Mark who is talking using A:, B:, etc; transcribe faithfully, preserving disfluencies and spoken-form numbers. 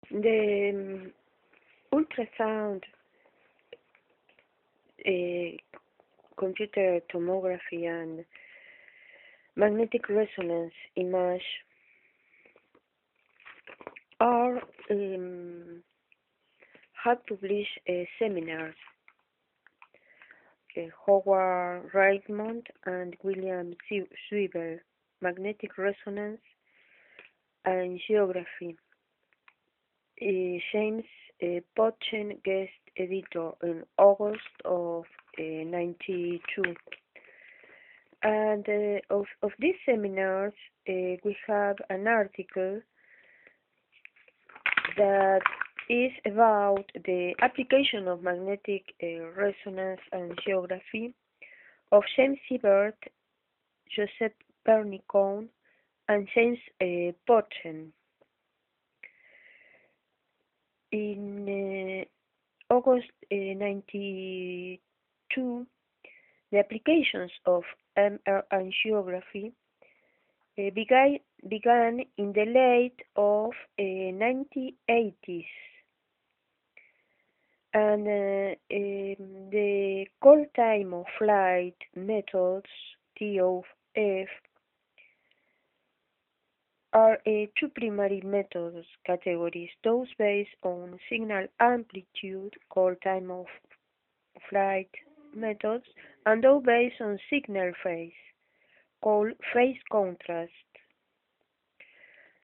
A: The um, ultrasound, uh, computer tomography, and magnetic resonance image are um, have published uh, seminars. Uh, Howard Raymond and William Swivel, Magnetic Resonance and Geography. Uh, James uh, Potchen, guest editor in August of uh, ninety-two. And uh, of, of these seminars, uh, we have an article that is about the application of magnetic uh, resonance and geography of James Siebert, Joseph Pernicon, and James uh, Potchen. In uh, August uh, ninety-two, the applications of M R and geography uh, began, began in the late of uh, nineteen eighties, and uh, um, the call time of flight methods T O F are uh, two primary methods categories, those based on signal amplitude, call time of flight methods, and those based on signal phase, called phase contrast.